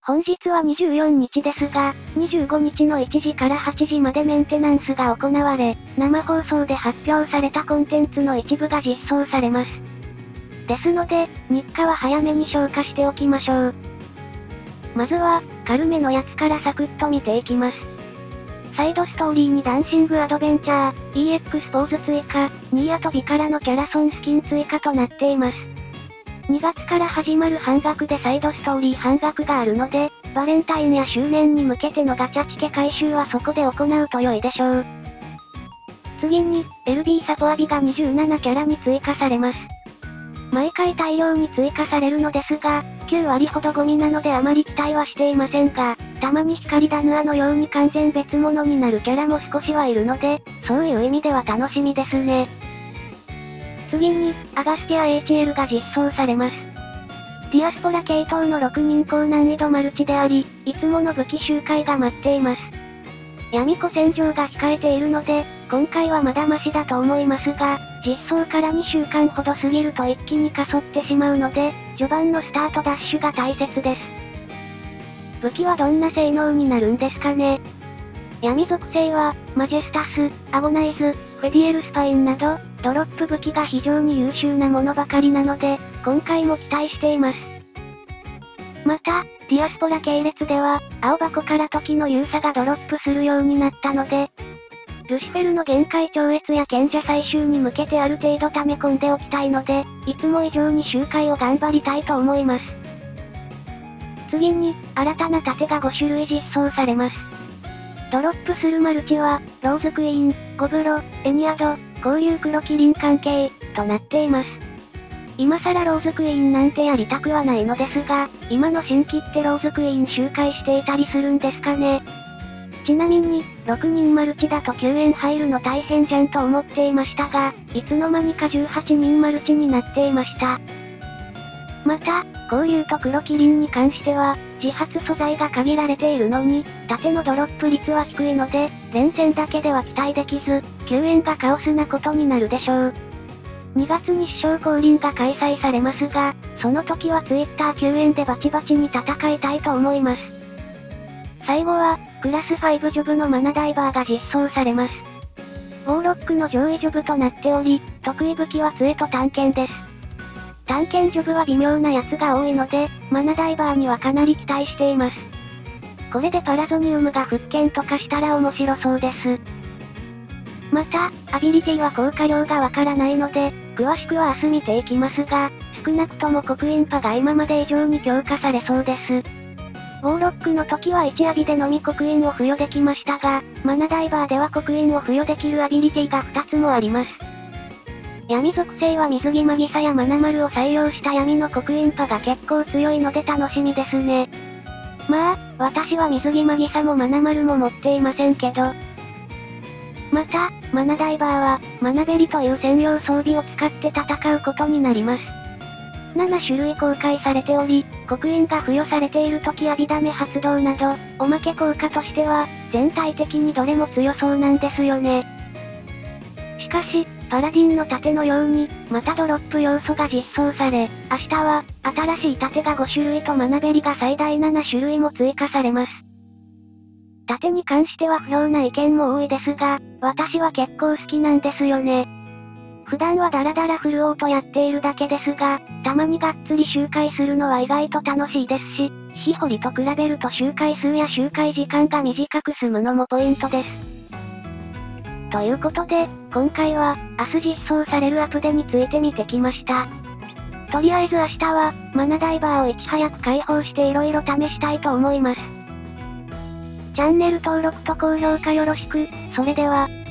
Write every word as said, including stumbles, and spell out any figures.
本日はにじゅうよっかですが、にじゅうごにちのいちじからはちじまでメンテナンスが行われ、生放送で発表されたコンテンツの一部が実装されます。ですので、日課は早めに消化しておきましょう。まずは、軽めのやつからサクッと見ていきます。サイドストーリーにダンシングアドベンチャー、イーエックス ポーズ追加、ニーヤとビからのキャラソンスキン追加となっています。にがつから始まる半額でサイドストーリー半額があるので、バレンタインや周年に向けてのガチャチケ回収はそこで行うと良いでしょう。次に、エルビー サポアビがにじゅうななキャラに追加されます。毎回大量に追加されるのですが、きゅうわりほどゴミなのであまり期待はしていませんが、たまに光ダヌアのように完全別物になるキャラも少しはいるので、そういう意味では楽しみですね。次に、アガスティア エイチエル が実装されます。ディアスポラ系統のろくにん高難易度マルチであり、いつもの武器周回が待っています。闇子戦場が控えているので、今回はまだマシだと思いますが、実装からにしゅうかんほど過ぎると一気にかそってしまうので、序盤のスタートダッシュが大切です。武器はどんな性能になるんですかね。闇属性は、マジェスタス、アゴナイズ、フェディエルスパインなど、ドロップ武器が非常に優秀なものばかりなので、今回も期待しています。また、ディアスポラ系列では、青箱から時の勇者がドロップするようになったので、ルシフェルの限界超越や賢者採集に向けてある程度溜め込んでおきたいので、いつも以上に周回を頑張りたいと思います。次に、新たな盾がごしゅるい実装されます。ドロップするマルチは、ローズクイーン、ゴブロ、エニアド、交流黒キリン関係、となっています。今更ローズクイーンなんてやりたくはないのですが、今の新規ってローズクイーン周回していたりするんですかね。ちなみに、ろくにんマルチだときゅうえん入るの大変じゃんと思っていましたが、いつの間にかじゅうはちにんマルチになっていました。また、交流と黒キリンに関しては、自発素材が限られているのに、盾のドロップ率は低いので、連戦だけでは期待できず、きゅうえんがカオスなことになるでしょう。にがつに首相降臨が開催されますが、その時はツイッターきゅうえんでバチバチに戦いたいと思います。最後は、クラスごジョブのマナダイバーが実装されます。ウォーロックの上位ジョブとなっており、得意武器は杖と探検です。探検ジョブは微妙なやつが多いので、マナダイバーにはかなり期待しています。これでパラゾニウムが復権とかしたら面白そうです。また、アビリティは効果量がわからないので、詳しくは明日見ていきますが、少なくとも刻印パが今まで以上に強化されそうです。ウォーロックの時はいちアビでのみ刻印を付与できましたが、マナダイバーでは刻印を付与できるアビリティがふたつもあります。闇属性は水着マギサやマナマルを採用した闇の刻印パが結構強いので楽しみですね。まあ、私は水着マギサもマナマルも持っていませんけど。また、マナダイバーは、マナベリという専用装備を使って戦うことになります。ななしゅるい公開されており、刻印が付与されている時やビダメ発動など、おまけ効果としては、全体的にどれも強そうなんですよね。しかし、パラディンの盾のように、またドロップ要素が実装され、明日は、新しい盾がごしゅるいとマナベリが最大ななしゅるいも追加されます。盾に関しては不評な意見も多いですが、私は結構好きなんですよね。普段はダラダラフルオートやっているだけですが、たまにがっつり周回するのは意外と楽しいですし、ヒホリと比べると周回数や周回時間が短く済むのもポイントです。ということで、今回は、明日実装されるアプデについて見てきました。とりあえず明日は、マナダイバーをいち早く解放して色々試したいと思います。チャンネル登録と高評価よろしく、それでは、